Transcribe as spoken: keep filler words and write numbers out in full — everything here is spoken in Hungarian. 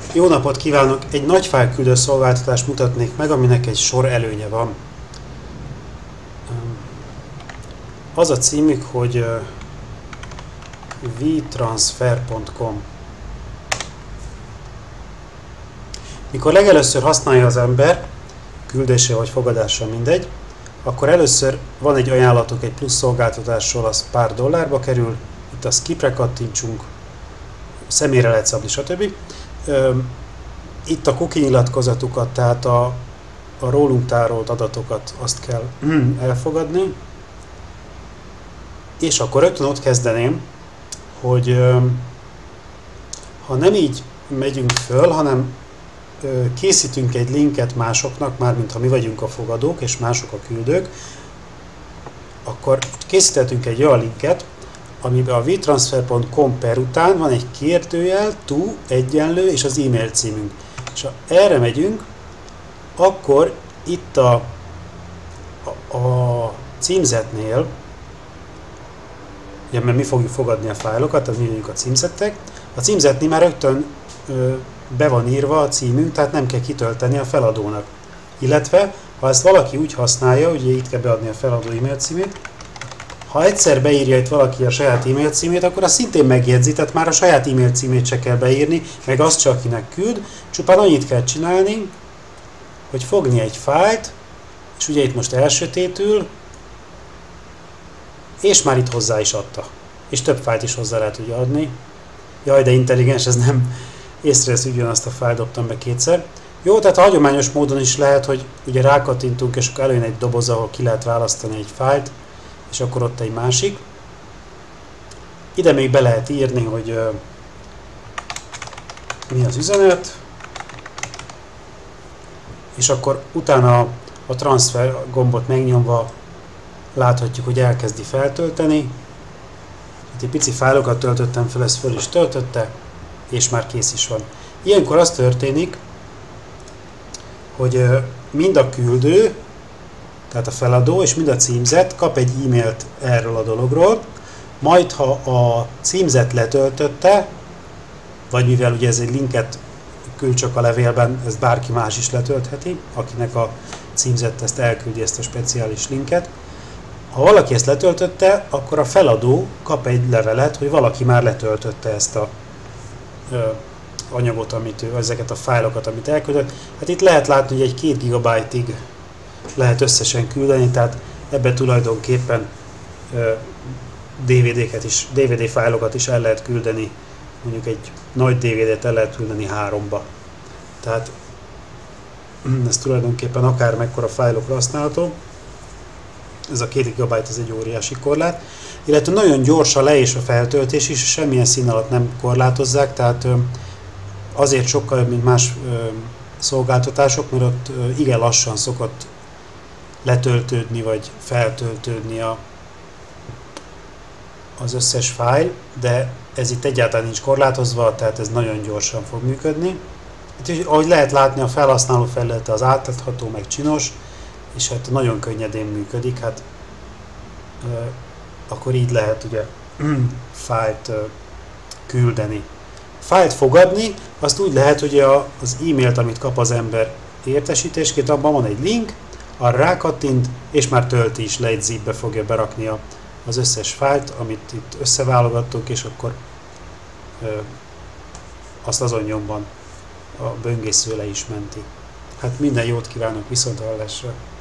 Jó napot kívánok! Egy nagy fájlküldő szolgáltatást mutatnék meg, aminek egy sor előnye van. Az a címük, hogy vtransfer pont com. Mikor legelőször használja az ember, küldése vagy fogadása mindegy, akkor először van egy ajánlatok egy plusz szolgáltatásról, az pár dollárba kerül, itt a skipre kattintsunk, személyre lehet szabni, stb. Itt a cookie nyilatkozatukat, tehát a, a rólunk tárolt adatokat, azt kell elfogadni. És akkor rögtön ott kezdeném, hogy ha nem így megyünk föl, hanem készítünk egy linket másoknak, mármint ha mi vagyunk a fogadók és mások a küldők, akkor készítettünk egy olyan linket, amiben a vtransfer pont com per után van egy kérdőjel, to, egyenlő és az e-mail címünk. És ha erre megyünk, akkor itt a, a, a címzetnél, ugye, mert mi fogjuk fogadni a fájlokat, tehát mi vagyunk a címzettek, a címzetnél már rögtön ö, be van írva a címünk, tehát nem kell kitölteni a feladónak. Illetve, ha ezt valaki úgy használja, ugye itt kell beadni a feladó e-mail címét, ha egyszer beírja itt valaki a saját e-mail címét, akkor azt szintén megjegyzi, tehát már a saját e-mail címét se kell beírni, meg azt csak akinek küld, csupán annyit kell csinálni, hogy fogni egy fájlt, és ugye itt most elsötétül, és már itt hozzá is adta. És több fájlt is hozzá lehet ugye adni. Jaj, de intelligens, ez nem észrevesz, hogy ugyanazt a fájlt dobtam be kétszer. Jó, tehát a hagyományos módon is lehet, hogy ugye rákattintunk, és akkor előjön egy doboz, ahol ki lehet választani egy fájlt, és akkor ott egy másik. Ide még be lehet írni, hogy uh, mi az üzenet, és akkor utána a transfer gombot megnyomva láthatjuk, hogy elkezdi feltölteni. Itt egy pici fájlokat töltöttem fel, ez föl is töltötte, és már kész is van. Ilyenkor az történik, hogy uh, mind a küldő, tehát a feladó és mind a címzet kap egy e-mailt erről a dologról, majd ha a címzet letöltötte, vagy mivel ugye ez egy linket küld csak a levélben, ezt bárki más is letöltheti, akinek a címzet ezt elküldi, ezt a speciális linket. Ha valaki ezt letöltötte, akkor a feladó kap egy levelet, hogy valaki már letöltötte ezt a ö, anyagot, amit ő, ezeket a fájlokat, amit elküldött. Hát itt lehet látni, hogy egy két gigabájtig lehet összesen küldeni, tehát ebbe tulajdonképpen uh, dé vé dé-ket is, dé vé dé fájlokat is el lehet küldeni, mondjuk egy nagy dé vé dét el lehet küldeni háromba. Tehát ez tulajdonképpen akár mekkora fájlokra használható. Ez a két gigabyte ez egy óriási korlát. Illetve nagyon gyors a le- és a feltöltés is, semmilyen szín alatt nem korlátozzák, tehát uh, azért sokkal jobb, mint más uh, szolgáltatások, mert ott uh, igen lassan szokott letöltődni vagy feltöltődni a, az összes fájl, de ez itt egyáltalán nincs korlátozva, tehát ez nagyon gyorsan fog működni. Itt, ahogy lehet látni, a felhasználó felülete az átlátható, meg csinos, és hát nagyon könnyedén működik, hát e, akkor így lehet ugye fájlt e, küldeni. Fájlt fogadni, azt úgy lehet, hogy a, az e-mailt, amit kap az ember értesítésként, abban van egy link, arra rákattint, és már tölti is le, egy zipbe fogja berakni a, az összes fájlt, amit itt összeválogattunk, és akkor ö, azt azon nyomban a böngésző le is menti. Hát minden jót kívánok, viszonthallásra!